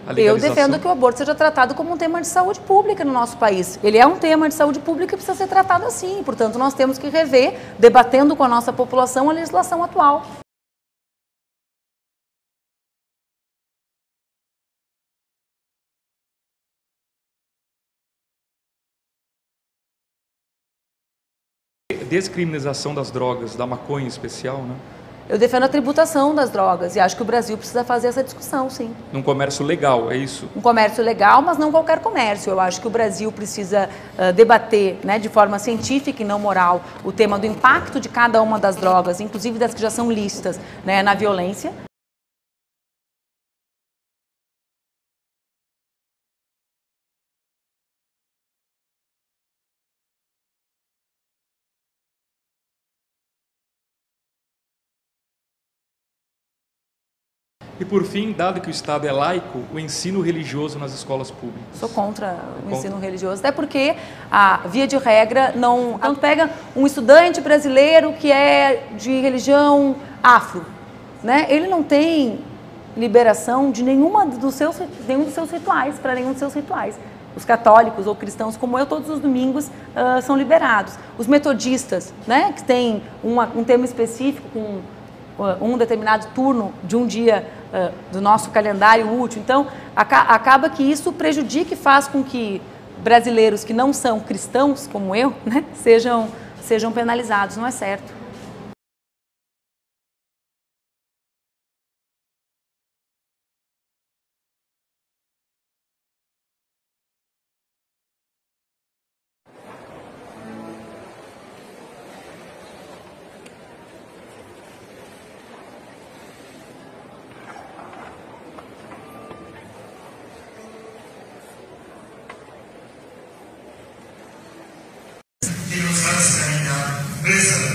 a legalização? Eu defendo que o aborto seja tratado como um tema de saúde pública no nosso país. Ele é um tema de saúde pública e precisa ser tratado assim. Portanto, nós temos que rever, debatendo com a nossa população, a legislação atual. Descriminalização das drogas, da maconha em especial, né? Eu defendo a tributação das drogas e acho que o Brasil precisa fazer essa discussão, sim. Num comércio legal, é isso? Um comércio legal, mas não qualquer comércio. Eu acho que o Brasil precisa debater, né, de forma científica e não moral o tema do impacto de cada uma das drogas, inclusive das que já são lícitas, né, na violência. E por fim, dado que o Estado é laico, o ensino religioso nas escolas públicas. Sou contra o ensino religioso, até porque a via de regra não... Tanto pega um estudante brasileiro que é de religião afro, né? Ele não tem liberação de nenhum dos seus rituais, para nenhum dos seus rituais. Os católicos ou cristãos como eu, todos os domingos são liberados. Os metodistas, né, que tem um tema específico com um determinado turno de um dia do nosso calendário útil. Então, acaba que isso prejudica e faz com que brasileiros que não são cristãos, como eu, né, sejam penalizados. Não é certo. que nos hace caminar